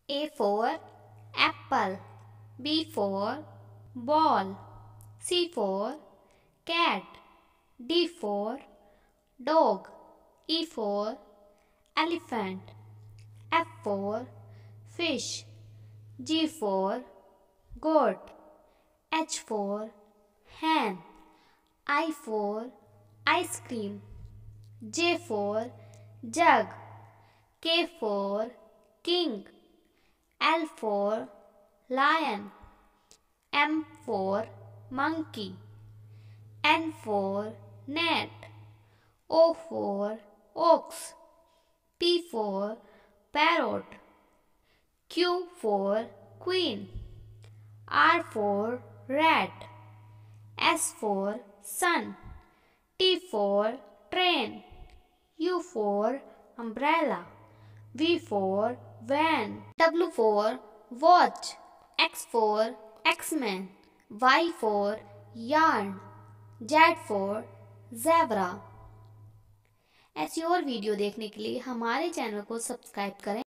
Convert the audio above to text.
A for apple, B for ball, C for cat, D for dog, E for elephant, F for fish, G for goat, H for hen, I for ice cream, J for jug, K for king, L for lion, M for monkey, N for net, O for ox, P for parrot, Q for queen, R for rat, S for sun, T for train, U for umbrella, V for van, W for watch, X for X-Men, Y for yarn, Z for zebra। ऐसी और video देखने के लिए हमारे channel को subscribe करें।